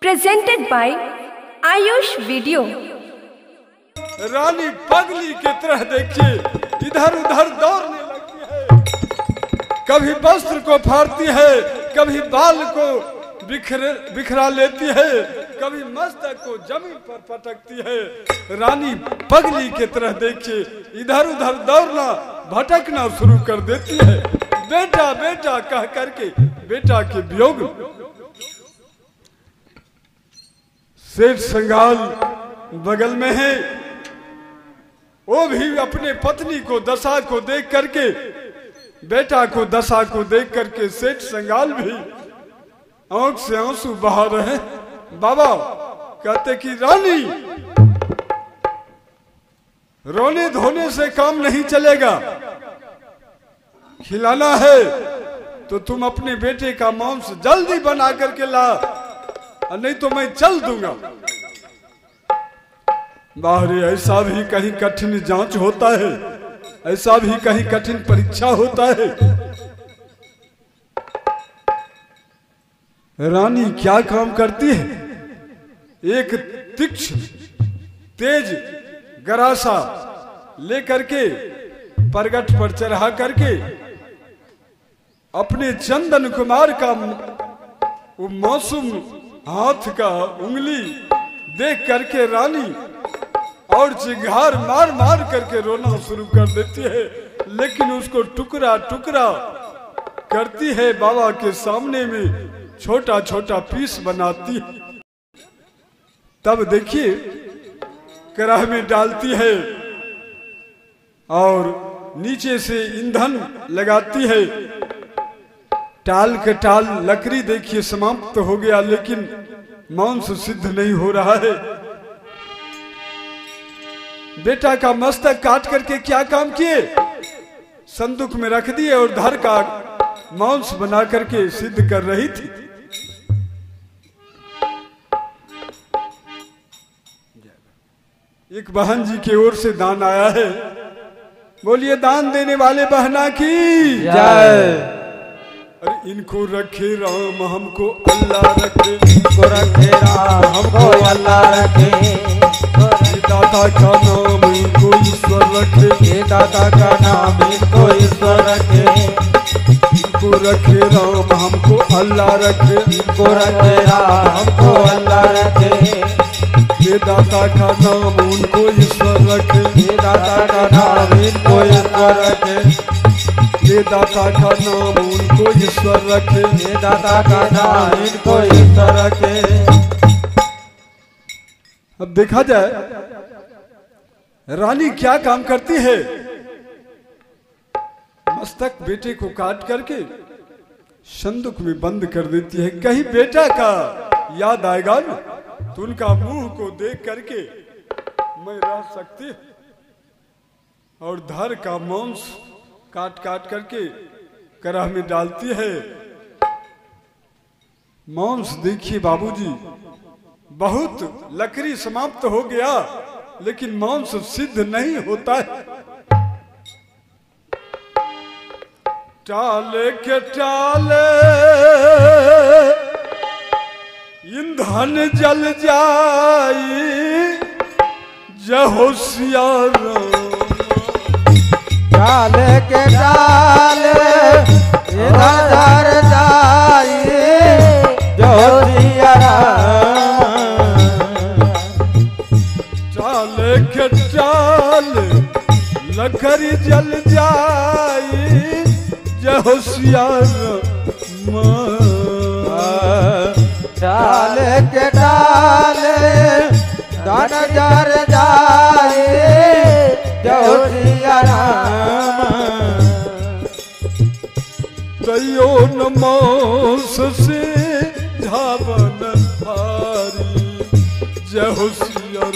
presented by Ayush video. रानी पगली की तरह देखिए इधर उधर दौड़ने लगती है, कभी वस्त्र को फाड़ती है, कभी बाल को बिखरा लेती है, कभी मस्तक को जमीन पर पटकती है। रानी पगली की तरह देखिए इधर उधर दौड़ना भटकना शुरू कर देती है। बेटा बेटा कह करके बेटा के वियोग सेठ संगाल बगल में है, वो भी अपने पत्नी को दशा को देख करके, बेटा को दशा को देख करके सेठ संगाल भी आंख से आंसू बहा रहे। बाबा कहते कि रानी रोने धोने से काम नहीं चलेगा, खिलाना है तो तुम अपने बेटे का मांस जल्दी बना करके ला, नहीं तो मैं चल दूंगा। बाहरी ऐसा भी कहीं कठिन जांच होता है, ऐसा भी कहीं कठिन परीक्षा होता है। रानी क्या काम करती है, एक तीक्ष्ण तेज गरासा लेकर के परगट पर चढ़ा करके अपने चंदन कुमार का वो मासूम हाथ का उंगली देख करके रानी और चिंगार मार मार करके रोना शुरू कर देती है, लेकिन उसको टुकड़ा टुकड़ा करती है, बाबा के सामने में छोटा छोटा पीस बनाती है। तब देखिए कढ़ाई में डालती है और नीचे से ईंधन लगाती है। टाल के टाल लकड़ी देखिए समाप्त हो गया, लेकिन मांस सिद्ध नहीं हो रहा है। बेटा का मस्तक काट करके क्या काम किए, संदूक में रख दिए और धर का मांस बना करके सिद्ध कर रही थी। एक बहन जी की ओर से दान आया है, बोलिए दान देने वाले बहना की जय। अरे इनको रखे राम हमको अल्लाह रखे, इनको रखे राम हमको अल्लाह रखे, दाता का नाम इनको ईश्वर रखे, ये दाता का नाम इनको ईश्वर रखे, इनको रखे राम हमको अल्लाह रखे, इनको रखे राम हमको अल्लाह रखे, ये दाता का नाम उनको ईश्वर रखे, ये दाता का नाम इनको ईश्वर रखे, ये दाता का नाम उनको ईश्वर रखे, ये दाता का नाम इनको ईश्वर रखे। अब देखा जाए रानी क्या काम करती है, मस्तक बेटे को काट करके संदूक में बंद कर देती है। कहीं बेटा का याद आएगा ना तो उनका मुंह को देख करके मैं रह सकती, और धर का मांस काट काट करके कढ़ाई में डालती है। मांस देखिए बाबूजी, बहुत लकड़ी समाप्त हो गया, लेकिन मांस सिद्ध नहीं होता है। टाले के टाले ईंधन जल जाई, जय होशियार डाल के डाल इधर जाई, जो सिया राम। टाल के टाल लकड़ी जल जाई, जय होशियार डाल के डाल धन जर जाई, जो सिया राम। तैयो न मांस से झावन भारी, जय होशियार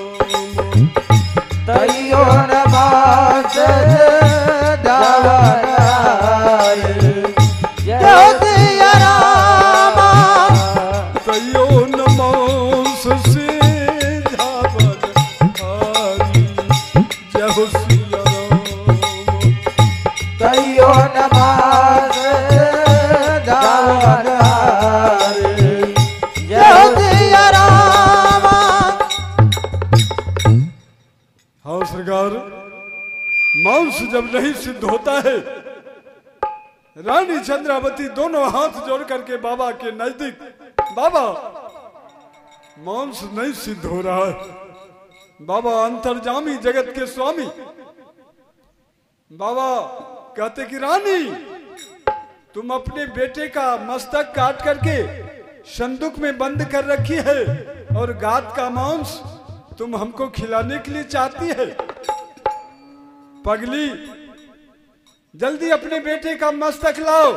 तैयो न बास धावन जो सिया राम। तैयो न मांस से झावन भारी, जय होशियार तैयो न बास धावन जो खबरदार, मांस जब नहीं सिद्ध होता है। रानी चंद्रावती दोनों हाथ जोड़ करके बाबा के नजदीक, बाबा मांस नहीं सिद्ध हो रहा है। बाबा अंतर्जामी जगत के स्वामी, बाबा कहते कि रानी तुम अपने बेटे का मस्तक काट करके संदूक में बंद कर रखी है और गाद का मांस तुम हमको खिलाने के लिए चाहती है। पगली जल्दी अपने बेटे का मस्तक लाओ।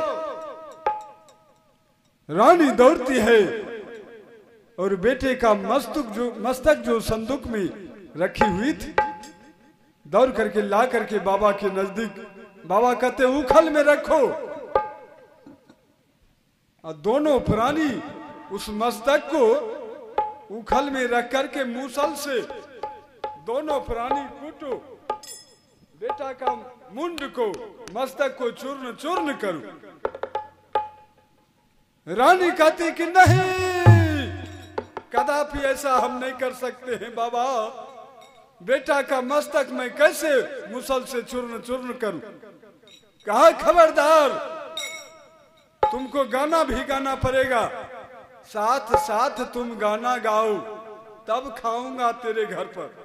रानी दौड़ती है और बेटे का मस्तक जो संदूक में रखी हुई थी दौड़ करके ला करके बाबा के नजदीक, बाबा कहते उखल में रखो। और दोनों प्राणी उस मस्तक को उखल में रख करके मूसल से दोनों प्राणी कूटो, बेटा का मुंड को मस्तक को चूर्ण चूर्ण करो। रानी कहती कि नहीं, कदापि ऐसा हम नहीं कर सकते हैं बाबा। बेटा का मस्तक मैं कैसे मुसल से चूर्ण चूर्ण करूं। कहा खबरदार, तुमको गाना भी गाना पड़ेगा, साथ साथ तुम गाना गाओ, तब खाऊंगा तेरे घर पर।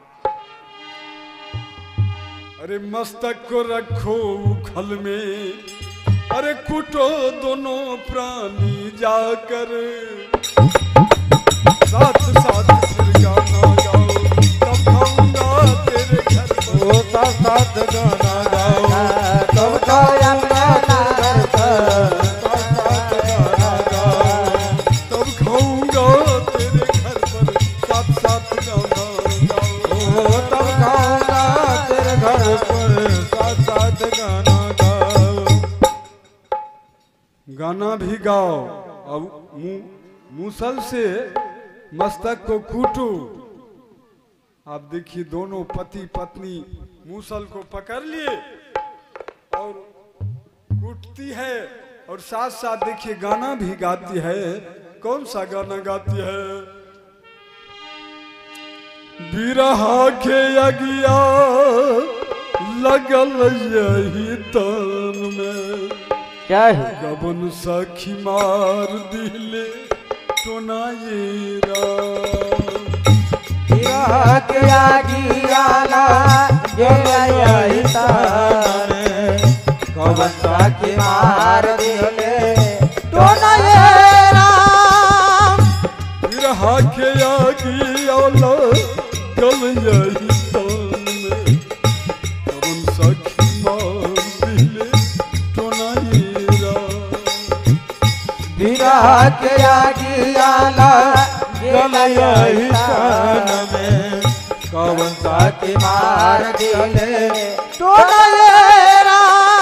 अरे मस्तक को रखो उखल में, अरे कूटो दोनों प्राणी जाकर, साथ साथ फिर गाना गाओ, तब खाऊंगा तेरे घर पर। ओ साथ साथ गाना गाओ, तब खाऊंगा तेरे घर पर। साथ साथ गाना गाओ, तब खाऊंगा तेरे घर पर। साथ साथ गाना गाओ, ओ तब खाऊंगा तेरे घर पर। साथ साथ गाना गाओ। गाना भी गाओ और मूसल से मस्तक को कूटो। आप देखिए दोनों पति पत्नी मूसल को पकड़ लिए और कूटती है और साथ साथ देखिए गाना भी गाती है। कौन सा गाना गाती है? बिरहा के अगिया लगल यही तन में, क्या है? गबन सखी मार दिले टोनायेरा। बिरहा के अगिया लगल तारे, गबन सखी मार दिले टोनायेरा। बिरहा के अगिया लगल यही तन में, गबन सखी मार दिले टोनायेरा। बिरहा के अगिया लगल यही तन में, कौन सा के मार दिले टोनायेरा।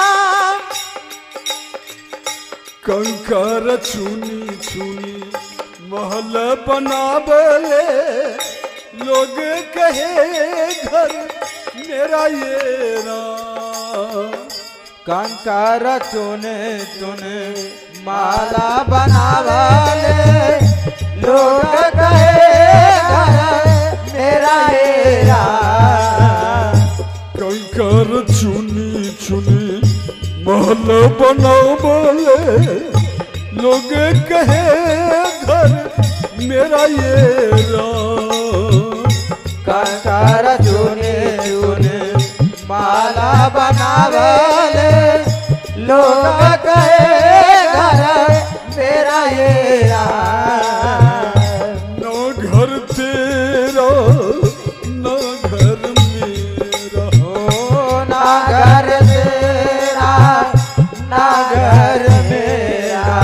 कंकर चुनी चुनी महल बनावले, लोग कहे घर मेरा ये राम। कंकर चुने चुने माला बनावले, लोग कहे घर मेरा ये राम। कंकर चुनी चुनी महल बनावले, लोग कहे घर मेरा ये राम। कंकर चुने चुने माला बनावले, लोग कहे घर मेरा ये राम। न घर तेरा न घर मेरा, ओ ना घर तेरा ना घर मेरा।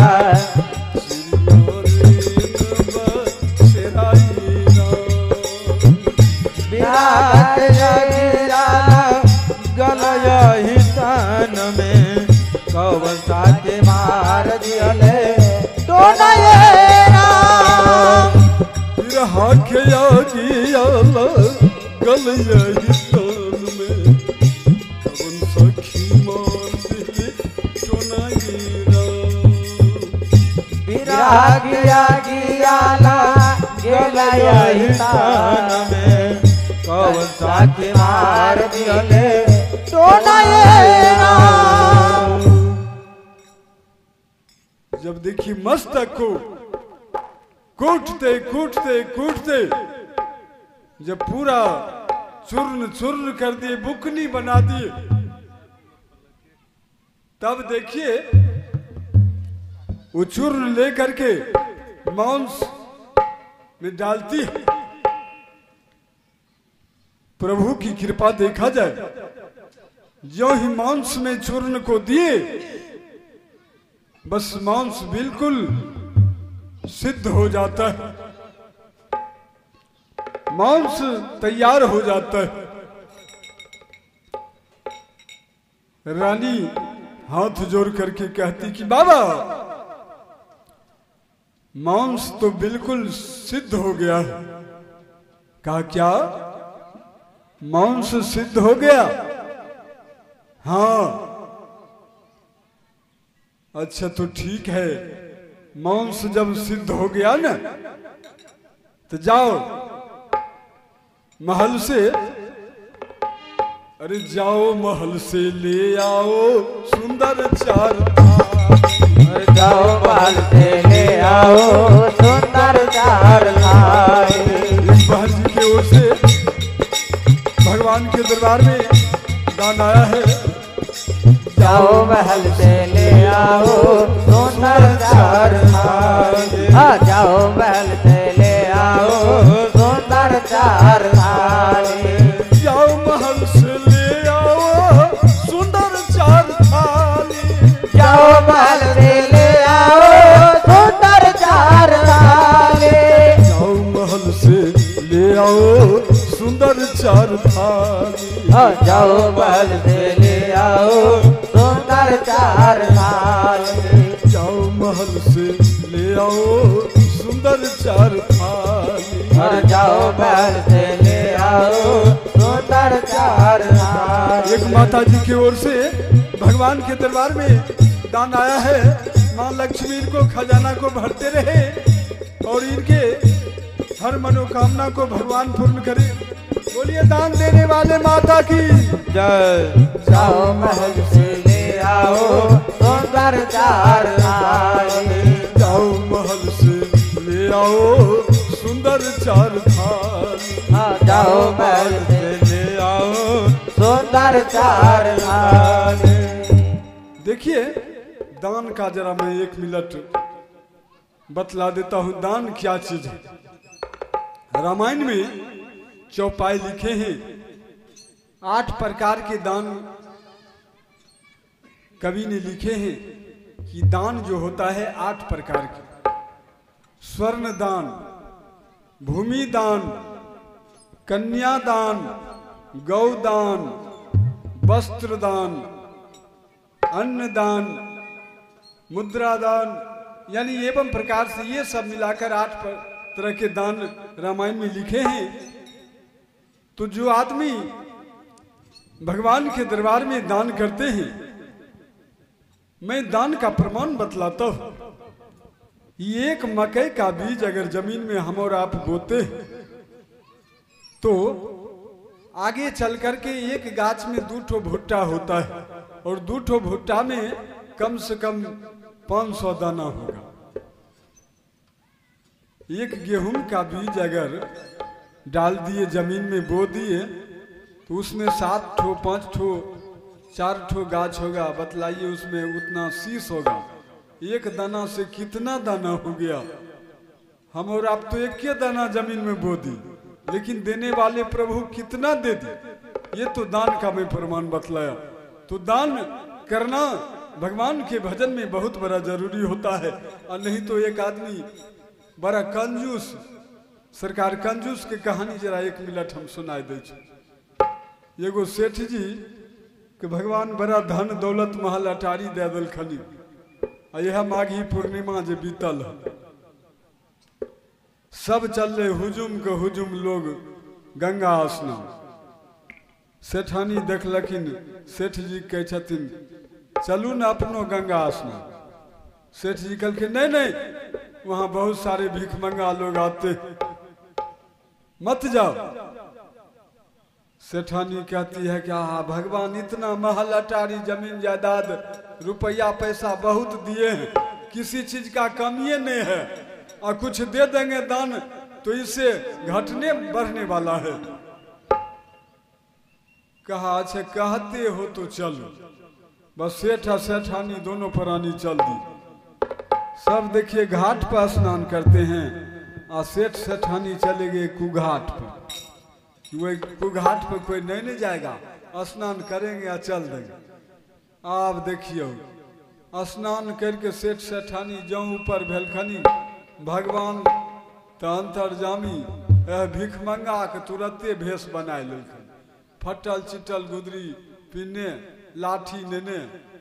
बिरहा के अगिया लगल यही तन में, कौन सा के मार दिले टोनायेरा। बिरहा के अगिया लगल यही तन में, कौन सखी मार दिले टोनायेरा। बिरहा के अगिया लगल यही तन में, कौन सा के मार तब देखिए मस्तक को कूटते कूटते कूटते जब पूरा चूर्ण चूर्ण कर दिए, बुकनी बना दिए, तब देखिए वो चूर्ण लेकर के मांस में डालती है। प्रभु की कृपा देखा जाए, जो ही मांस में चूर्ण को दिए बस मांस बिल्कुल सिद्ध हो जाता है, मांस तैयार हो जाता है। रानी हाथ जोड़ करके कहती कि बाबा मांस तो बिल्कुल सिद्ध हो गया है। कहा क्या? मांस सिद्ध हो गया? हाँ। अच्छा तो ठीक है, मांस जब सिद्ध हो गया ना तो जाओ महल से, अरे जाओ महल से ले आओ सुंदर 4 थाल। जाओ महल से ले आओ सुंदर 4 थाल। बहन जी की ओर से भगवान के दरबार में दान आया है। जाओ महल से ले आओ सुंदर 4 थाल। हाँ जाओ महल से ले आओ सुंदर 4 थाल। जाओ महल से ले आओ सुंदर 4 थाल। जाओ महल से ले आओ सुंदर 4 थाल। जाओ महल से ले आओ सुंदर 4 थाल। जाओ महल से ले आओ सुंदर 4 थाल। जाओ महल से ले आओ सुंदर 4 थाल। जाओ महल से ले आओ सुंदर 4 थाल। एक माता जी की ओर से भगवान के दरबार में दान आया है। माँ लक्ष्मी इनको खजाना को भरते रहे और इनके हर मनोकामना को भगवान पूर्ण करे। बोलिए दान देने वाले माता की जय। जाओ महल से ले आओ सुंदर 4 थाल। जाओ महल से ले आओ सुंदर 4 थाल। जाओ महल से ले आओ सुंदर 4 थाल। देखिए दान का जरा मैं 1 मिनट बतला देता हूँ। दान क्या चीज है? रामायण में चौपाई लिखे हैं। 8 प्रकार के दान कवि ने लिखे हैं कि दान जो होता है 8 प्रकार के। स्वर्ण दान, भूमि दान, कन्या दान, गौ दान, वस्त्र दान, अन्न दान, मुद्रा दान, यानी एवं प्रकार से ये सब मिलाकर 8 तरह के दान रामायण में लिखे हैं। तो जो आदमी भगवान के दरबार में दान करते हैं, मैं दान का प्रमाण बतलाता हूं। ये 1 मकई का बीज अगर जमीन में हम और आप बोते हैं तो आगे चल करके 1 गाछ में 2 ठो भुट्टा होता है और 2 ठो भुट्टा में कम से कम 500 दाना होगा। 1 गेहूं का बीज अगर डाल दिए जमीन में बो दिए तो उसमें 7 ठो 5 ठो 4 ठो गाछ होगा। बतलाइए उसमें उतना शीश होगा। 1 दाना से कितना दाना हो गया? हम और आप तो 1 दाना जमीन में बो दी, लेकिन देने वाले प्रभु कितना दे दी। ये तो दान का मैं प्रमाण बतलाया। तो दान करना भगवान के भजन में बहुत बड़ा जरूरी होता है। और नहीं तो एक आदमी बड़ा कंजूस, सरकार कंजूस के कहानी जरा 1 मिनट हम सुनाई दे। एगो सेठ जी के भगवान बड़ा धन दौलत महल अटारी दे दिलखनी। यह माघी पूर्णिमा जे बीतल सब चल रहे हुजुम के हुजुम लोग गंगा स्नान। सेठानी देखलखिन, सेठ जी कहे छथिन चलू न अपनो गंगा स्नान। सेठ जी कहलखिन नहीं नहीं, वहां बहुत सारे भीख मंगा लोग आते, मत जाओ। सेठानी कहती है कि हाँ भगवान इतना महल अटारी जमीन जायदाद रुपया पैसा बहुत दिए हैं, किसी चीज का कमी नहीं है, और कुछ दे देंगे दान तो इससे घटने बढ़ने वाला है। कहा अच्छा कहते हो तो चलो। बस सेठ और सेठानी दोनों प्राणी चल दी। सब देखिए घाट पर स्नान करते हैं, और सेठ सेठानी चले गए कुघाट पर। वही कुघाट पर कोई नहीं जाएगा, स्नान करेंगे या चल देंगे। आप देखियो स्नान करके सेठ सेठानी जो ऊपर भेलखनी, भगवान अंतर्जामी भिखमंगा के तुरंते भेष बनाए लेलखिन। फटल चिटल गुदरी पिन्ने, लाठी नेने,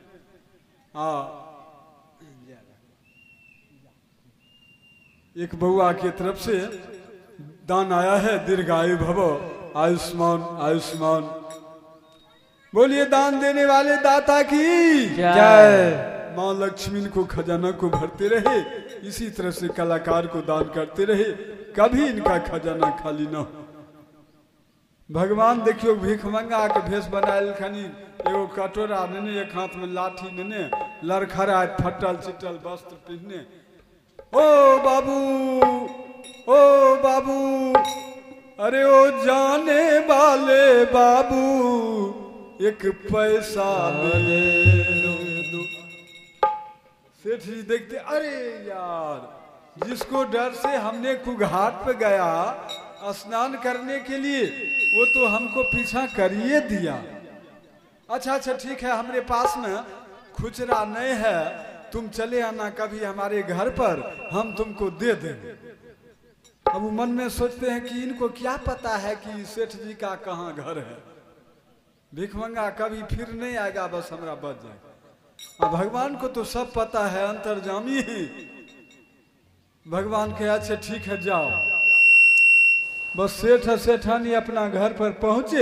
एक बउआ की तरफ से दान आया है, दीर्घायु भव, आयुष्मान आयुष्मान। बोलिए दान देने वाले दाता की जय। माँ लक्ष्मी को खजाना को भरते रहे, इसी तरह से कलाकार को दान करते रहे, कभी इनका खजाना खाली न हो। भगवान देखियो भिखमंगा के भेष बनाए खनी, एगो कटोरा नेने, एक हाथ में लाठी नेने, लड़खड़ा फटल चिटल वस्त्र पहने। ओ बाबू, ओ बाबू, अरे ओ जाने वाले बाबू, एक पैसा दे दो। सेठ जी देखते, अरे यार, जिसको डर से हमने कुघाट पे गया स्नान करने के लिए, वो तो हमको पीछा करिए दिया। अच्छा अच्छा ठीक है, हमारे पास में खुचरा नहीं है, तुम चले आना कभी हमारे घर पर, हम तुमको दे देंगे। अब वो मन में सोचते हैं कि इनको क्या पता है कि सेठ जी का कहाँ घर है। भिखमंगा कभी फिर नहीं आएगा, बस हमरा बच जाएगा। अब भगवान को तो सब पता है, अंतर्जामी ही। भगवान के अच्छे ठीक है जाओ। बस सेठ सेठानी अपना घर पर पहुंचे,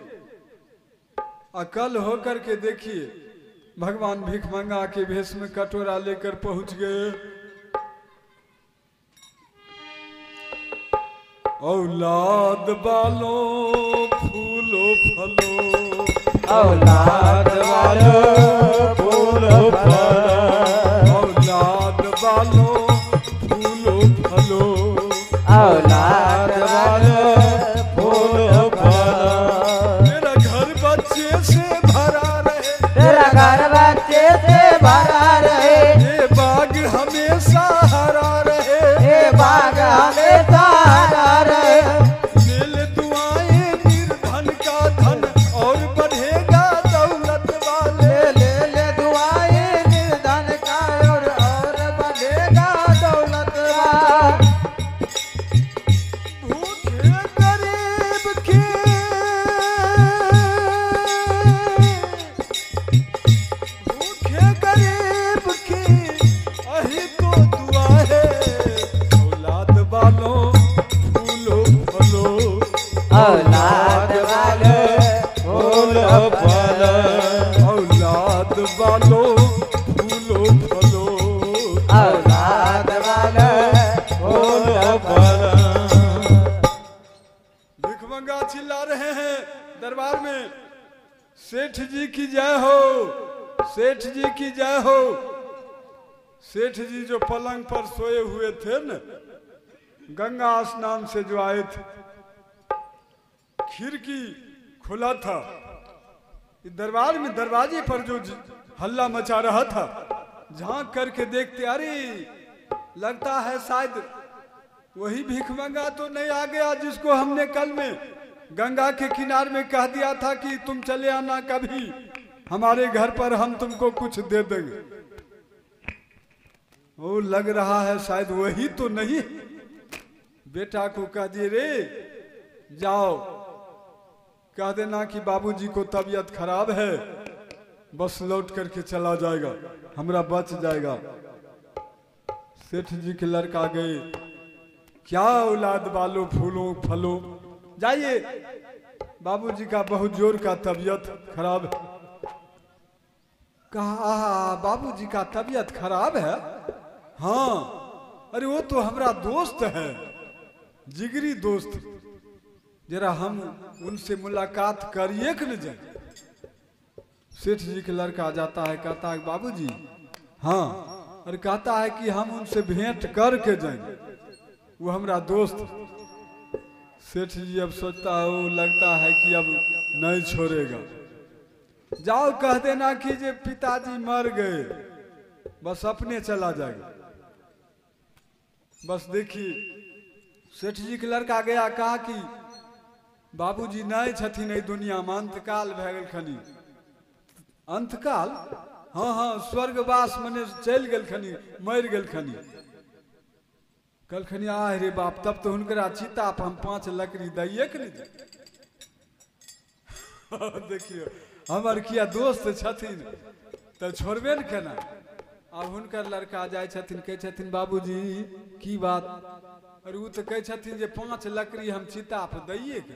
अकल होकर के देखिए भगवान भिखमंगा के भेष में कटोरा लेकर पहुंच गए। औलाद वालों फूलो फलो, औलाद वालों फूलो फलो, औलाद वालों फूलो फलो, औलाद वालों फूलो फलो। तेरा घर बच्चे से भरा रहे, तेरा घर बच्चे से भरा रहे, ये बाग हमेशा हरा रहे, ये बाग हमेशा हरा रहे। ले ले दुआएं निर्धन का धन और बढ़ेगा दौलत वाले। ले ले दुआएं निर्धन का और बढ़ेगा दौलत वाले। भूखे गरीब के, भूखे गरीब की अही तो दुआ है। औलाद वालों फूलो फलो, औलाद वालों फूलो फलो, औलाद वालों फूलो फलो, औलाद वालों फूलो फलो। भिखमंगा चिल्ला रहे हैं दरबार में, सेठ जी की जय हो, सेठ जी की जय हो। सेठ जी जो पलंग पर सोए हुए थे न, गंगा स्नान से जो आए थे, खिड़की खुला था। दरबार में दरवाजे पर जो हल्ला मचा रहा था, झांक करके देखते, अरे लगता है शायद वही भिखमंगा तो नहीं आ गया जिसको हमने कल में गंगा के किनारे में कह दिया था कि तुम चले आना कभी हमारे घर पर, हम तुमको कुछ दे देंगे। वो लग रहा है शायद वही तो नहीं। बेटा को कह दिए, रे जाओ कह देना कि बाबूजी को तबीयत खराब है, बस लौट करके चला जाएगा, हमरा बच जाएगा। सेठ जी के लड़का गए, क्या औलाद वालों फूलों फलो, जाइए बाबूजी का बहुत जोर का तबीयत खराब है। कहा बाबूजी का तबीयत खराब है? हाँ, अरे वो तो हमारा दोस्त है, जिगरी दोस्त, जरा हम उनसे मुलाकात करिए कि न जाए। सेठ जी के लड़का जाता है, कहता है बाबूजी हाँ और कहता है कि हम उनसे भेंट करके जाएंगे। वो हमारा दोस्त सेठ जी अब सोचता है, वो लगता है कि अब नहीं छोड़ेगा। जाओ कह देना कि जे पिताजी मर गए, बस अपने चला जाएगा। बस देखिए सेठ जी के लड़का गया, कहा कि बाबूजी नहीं छथिन एहि दुनिया में, अंतकाल भए गेल खनी। अंतकाल? हाँ हाँ, स्वर्गवास मने चल गेल खनी, मर गेल खनी। कल खनी आह रे बाप, तब तो हुनकरा चिता पर हम 5 लकड़ी दैये के नहीं। देखियो हमर किया दोस्त छथिन तो छोड़बे न केना। अब हुनकर लड़का जाय छथिन, कहे छथिन बाबूजी की बात? और वो तो कहे छथिन जे 5 लकड़ी हम चिता पर दैये के।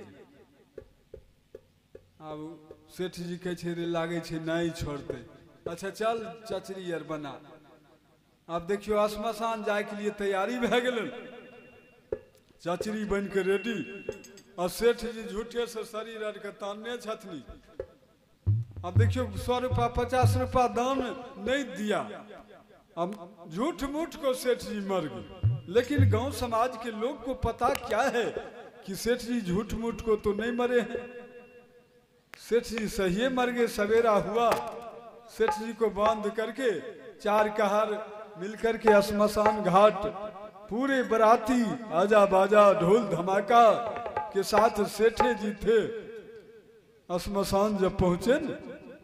अब सेठ जी कहे छे रे लागे छे नहीं छोड़ते। अच्छा चल चचरी आर बना। अब देखियो श्मशान जाए के लिए तैयारी भए गेलन, चचरी बन के रेडी। और सेठ जी झूठे से शरीर आर के तानने छथनी। अब देखियो 100 रुपया 50 रुपया दान नहीं दिया। अब झूठ मूठ को सेठ जी मर गए। लेकिन गांव समाज के लोग को पता क्या है कि सेठ जी झूठ मूठ को तो नहीं मरे हैं। सेठ जी सही मर गए। सवेरा हुआ, सेठ जी को बांध करके 4 कहर मिलकर के श्मशान घाट पूरे बराती आजा बाजा ढोल धमाका के साथ सेठे जी थे। श्मशान जब पहुंचे न,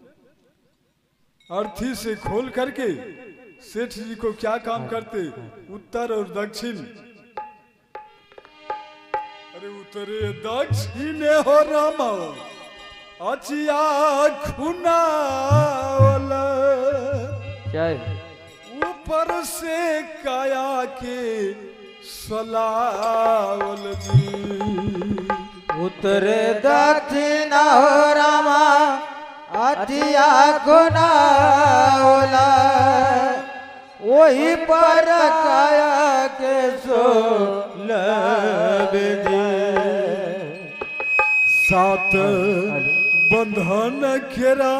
अर्थी से खोल करके सेठ जी को क्या काम करते, उत्तर और दक्षिण। अरे उत्तरे दक्षिण हो रामा अचिया खुना ऊपर से काया के सलावल जी। उत्तरे दक्षिण हो रामा अतिया गुनावला वही पर काया के सोलब जी। 7 बंधन घेरा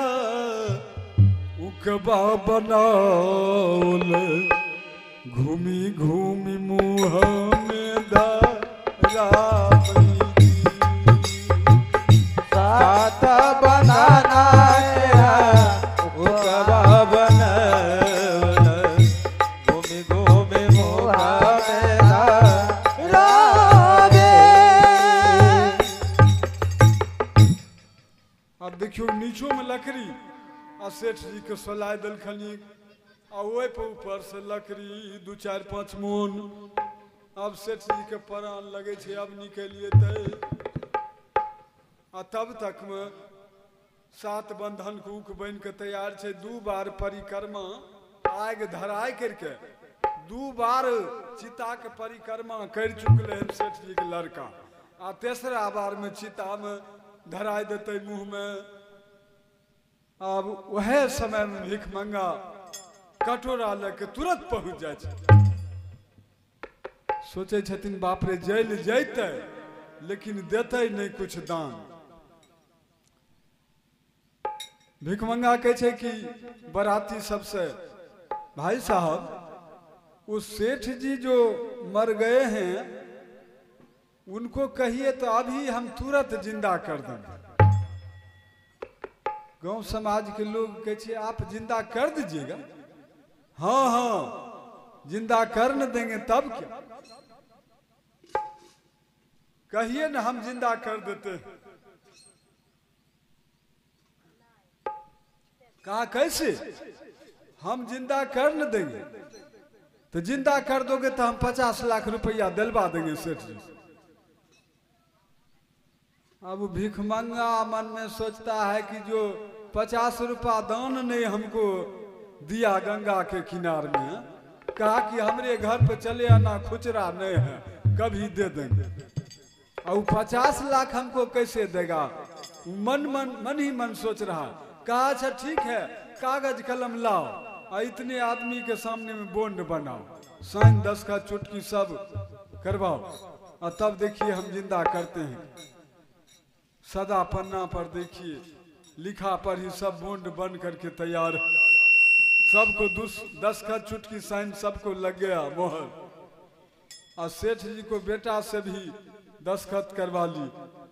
उकबा बनाओल घूमी घूमी मुँह में धरावली। 7 बनाना उकबा बनावल घूमी घूमी मुँह में धरावे। अब देखियो नीचो में लकड़ी आ सेठ जी के सोलाय दल खनी आ ओहि पर ऊपर से लकड़ी 2 4 5 मोन। अब सेठ जी के प्राण लगे छे अब निकलिए आ तब तक में 7 बंधन कूक बन के तैयार छे। 2 बार परिक्रमा आग धराय करके 2 बार चिता के परिक्रमा कर चुकले हैं सेठ जी के लड़का। आ तेसरा बार में चिता में धराय देते मुंह में। अब वह समय में भिख मंगा कटोरा लेके तुरंत पहुंच जाए। सोचे छथिन बाप रे जेल जैते लेकिन देते नहीं कुछ दान। भिख मंगा कहे छे कि बराती सबसे, भाई साहब उस सेठ जी जो मर गए हैं उनको कहिए तो अभी हम तुरंत जिंदा कर देंगे। गांव समाज के लोग कहे आप जिंदा कर दीजिएगा। हाँ हाँ जिंदा कर न देंगे तब क्या, कहिए ना हम जिंदा कर देते हैं। कहा कैसे? हम जिंदा कर न देंगे तो जिंदा कर दोगे तो हम 50 लाख रुपया दिलवा देंगे सेठ जी। अब भीख मंगा मन में सोचता है कि जो 50 रुपया दान नहीं हमको दिया गंगा के किनार में, कहा कि हमरे घर पे चले आना, खुचरा नहीं है कभी दे देंगे। और 50 लाख हमको कैसे देगा? मन ही मन सोच रहा। कहा अच्छा ठीक है कागज कलम लाओ और इतने आदमी के सामने में बॉन्ड बनाओ, साइन 10 का चुटकी सब करवाओ और तब देखिए हम जिंदा करते हैं। सदा पन्ना पर देखिए लिखा पर ही सब बॉन्ड बन करके तैयार। सबको 10 का चुटकी साइन सबको लग गया मोहर। और सेठ जी को बेटा से भी दस्तखत करवा ली।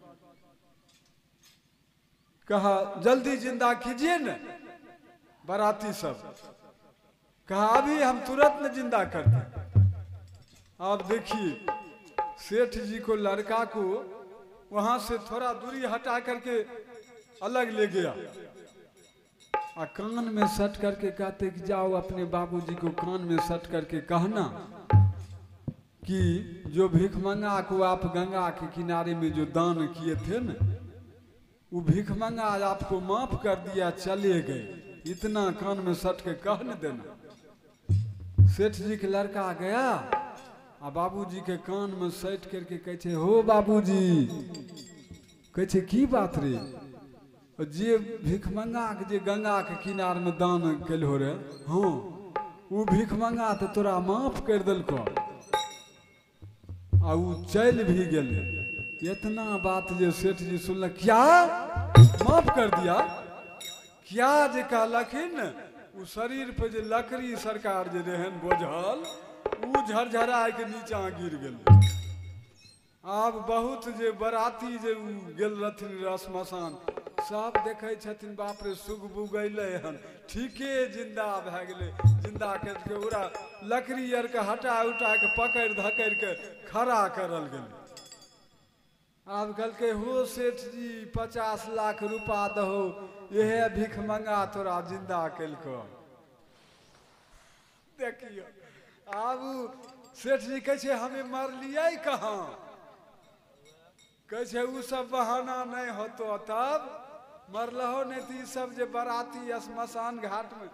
कहा जल्दी जिंदा कीजिए न बाराती सब। कहा अभी हम तुरंत न जिंदा करते। आप देखिए सेठ जी को लड़का को वहां से थोड़ा दूरी हटा करके अलग ले गया और कान में सट करके कहते कि जाओ अपने बाबूजी को कान में सट करके कहना कि जो भिखमंगा को आप गंगा के किनारे में जो दान किए थे न, वो भिखमंगा आपको माफ कर दिया, चले गए। इतना कान में सट के कह न देना। सेठ जी के लड़का गया आ बाबूजी के कान में सट करके कहते हो बाबूजी, कहते की बात रे, जे भिखमंगा के जे गंगा के किनार में दान कलो रे, हाँ वो भिखमंगा तो तोरा माफ कर दिलको आ वो चल भी गए। इतना बात जे सेठ जी सुनल, क्या माफ कर दिया, क्या जे कहलखिन वो शरीर पे जे लकड़ी सरकार जे रहन बोझल वो झरझरा के नीचा गिर गए। आब बहुत जे बराती जे गेल रहथिन रसमसान सब देखे छथिन, बाप रे सुख बुगैले हन, ठीके जिंदा भए गेले। जिंदा करके ओरा लकड़ी आर के हटा उठा के पकड़ धकड़ के खड़ा करल गेले। आब कहलके हो सेठ जी 50 लाख रुपा दहो, यह भिख मंगा तोरा जिंदा कैलको। देखियो आब सेठ जी कहे हमें मरलिए कहाँ, कहे उ सब बहाना नहीं होतो, तब मरलहो नहीं थी सब जे बराती श्मशान घाट में।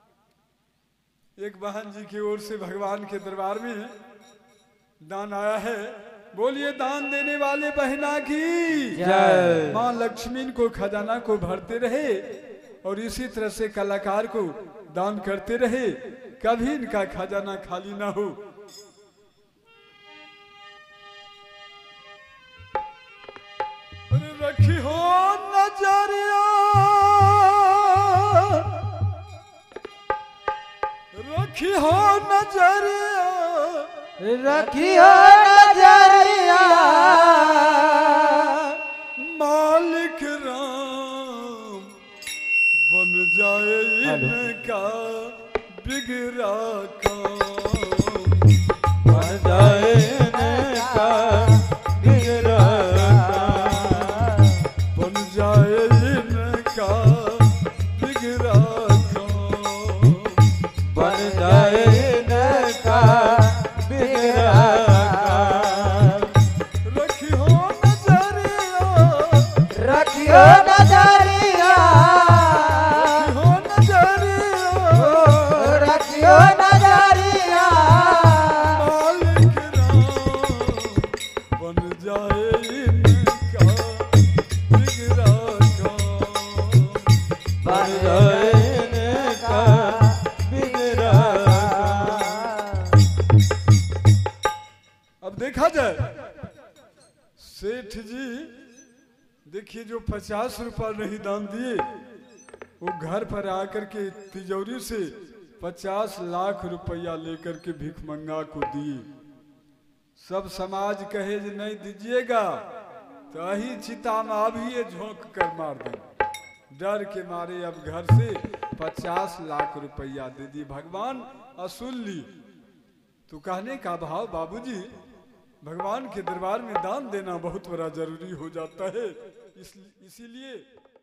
एक बहन जी की ओर से भगवान के दरबार में दान आया है। बोलिए दान देने वाले बहना की जय। माँ लक्ष्मी को खजाना को भरते रहे और इसी तरह से कलाकार को दान करते रहे, कभी इनका खजाना खाली ना हो। रखी हो नजरिया, रखी हो नजरिया, रखी हो नजरिया, मालिक राम बन जाए इनका बिगड़ा काम, बन जाए इनका बिगड़ा काम, बन जाए इनका बिगड़ा काम, बन जाए इनका बिगड़ा काम। रखी हो नजरिया, रखी हो नजरिया, रखी हो नजरिया, रखी हो नजरिया, मालिक राम बन जाए इनका बिगड़ा काम, बन जाए इनका बिगड़ा काम। अब देखा जाए सेठ जी देखिए जो 50 रुपया नहीं दान दिए, वो घर पर आकर के तिजोरी से 50 लाख रुपया लेकर के भिखमंगा को दिए। सब समाज कहे जे नहीं दीजिएगा तो अही चिता में अभी झोंक कर मार देंगे। डर के मारे अब घर से 50 लाख रुपया दे दी। भगवान असुल ली। तो कहने का भाव बाबूजी, भगवान के दरबार में दान देना बहुत बड़ा जरूरी हो जाता है। इसीलिए